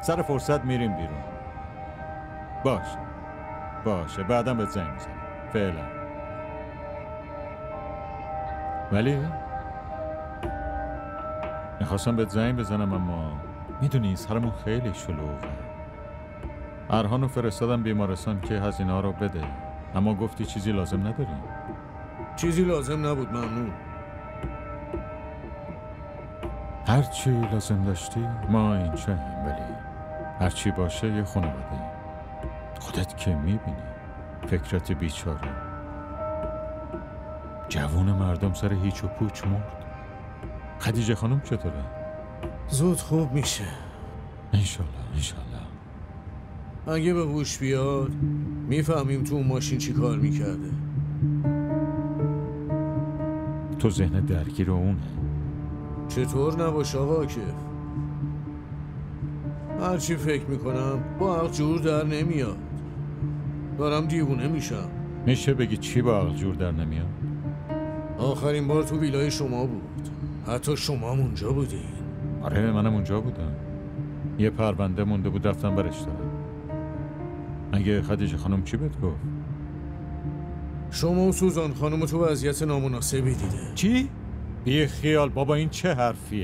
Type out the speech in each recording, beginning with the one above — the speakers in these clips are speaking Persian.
سر فرصت میریم بیرون. باشه بعدم بهت زنگ میزنم. فعلا. ولی میخواستم بهت زنگ بزنم اما میدونی سرمون خیلی شلوغه. ارهانو فرستادم بیمارستان که هزینه ها رو بده، اما گفتی چیزی لازم نداریم. چیزی لازم نبود، ممنون. هرچی لازم داشتی ما اینجا هم، ولی هرچی باشه یه خانواده ایم. خودت که میبینی فکرت بیچاره، جوون مردم سر هیچ و پوچ مرد. خدیجه خانم چطوره؟ زود خوب میشه انشالله. اگه به هوش بیاد میفهمیم تو اون ماشین چی کار میکرده. تو ذهن درگیر اونه. چطور نباشه آقا کیف؟ هرچی فکر میکنم با عقل جور در نمیاد. دارم دیوونه میشم. میشه بگی چی با عقل جور در نمیاد؟ آخرین بار تو ویلای شما بود. حتی شما هم اونجا بودین. آره منم اونجا بودم. یه پرونده مونده بود رفتم برش دارم. اگه خدیجه خانم چی بهت گفت؟ شما و سوزان خانم تو وضعیت نامناسبی دیده. چی؟ بی خیال بابا، این چه حرفیه؟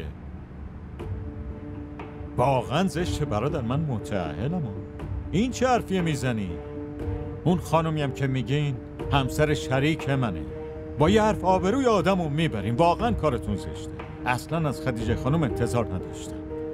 واقعا زشته برادر، من متأهلم. این چه حرفیه میزنی؟ اون خانومی هم که میگین همسر شریک منه. با یه حرف آبروی آدمو میبرین. واقعا کارتون زشته. اصلا از خدیجه خانم انتظار نداشتم.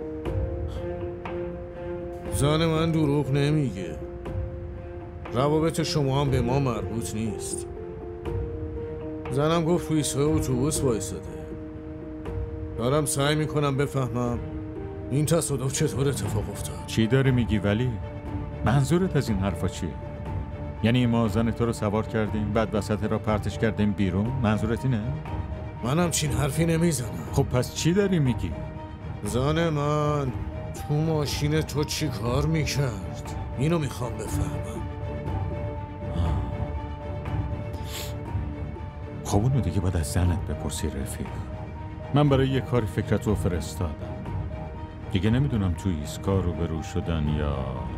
زن من دروغ نمیگه. روابط شما هم به ما مربوط نیست. زنم گفت تو ایستگاه اتوبوس وایساده. دارم سعی میکنم بفهمم این تصادف چطور اتفاق افتاد. چی داری میگی ولی؟ منظورت از این حرفا چیه؟ یعنی ما زن تو رو سوار کردیم بعد وسط را پرتش کردیم بیرون؟ منظورت اینه؟ منم چین حرفی نمیزنم. خب پس چی داری میگی؟ زن من تو ماشین تو چی کار میکرد؟ اینو میخوام بفهمم. خب اونو دیگه باید از زنت بپرسی رفیق. من برای یه کاری فکرتو فرستادم. دیگه نمیدونم تو ایستگاه رو برو شدن یا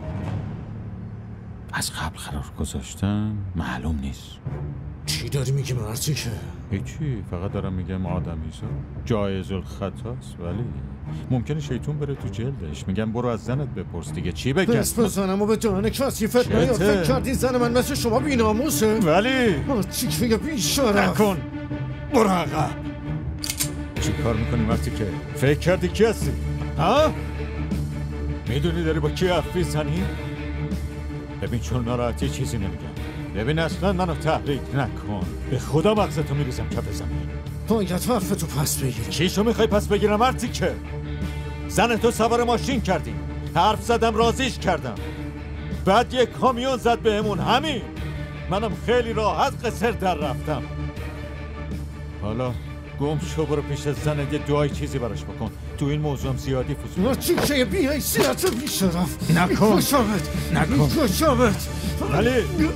از قبل قرار گذاشتن، معلوم نیست. چی داری میگی مرتی که؟ هیچی، فقط دارم میگم آدمیزا جایز الخطاست، ولی ممکنه شیطون بره تو جلدش. میگم برو از زنت بپرس دیگه. چی بگم؟ بس بزنم و به دهن کسی فتنه یا فکر کردین زن من مثل شما بی‌ناموسه؟ ولی مرتی که میگه بی‌شرف. نکن، برو عقب. چی کار میکنی مرتی که؟ فکر کردی کی هستی؟ ها؟ میدونی داری با کی حرف میزنی؟ ببین چون ناراحتی چیزی نمیگم. ببین اصلا منو تحریک نکن. به خدا مغزتو میریزم کف زمین. باید حرفتو پس بگیری. چیشو میخوای پس بگیرم مرتی که؟ زن تو سوار ماشین کردیم، حرف زدم رازیش کردم، بعد یک کامیون زد بهمون. همین. منم خیلی راحت قصر در رفتم. حالا گم شو برو پیش زنت یه دعای چیزی براش بکن. تو این موضوع هم زیادی فضول. مرتی که بی حیثیت و بی‌شرف. نکن. کشمت. نکن. کشمت. ولی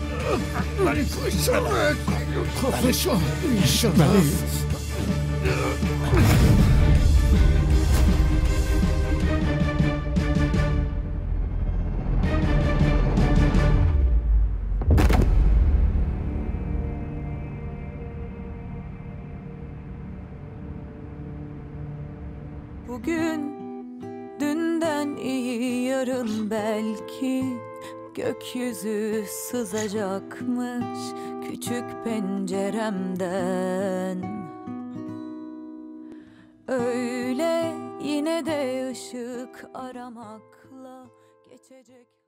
کشمت. کفشو بی‌شرف. Bugün dünden iyi yarın belki gökyüzü sızacakmış küçük penceremden. Öyle yine de ışık aramakla geçecek.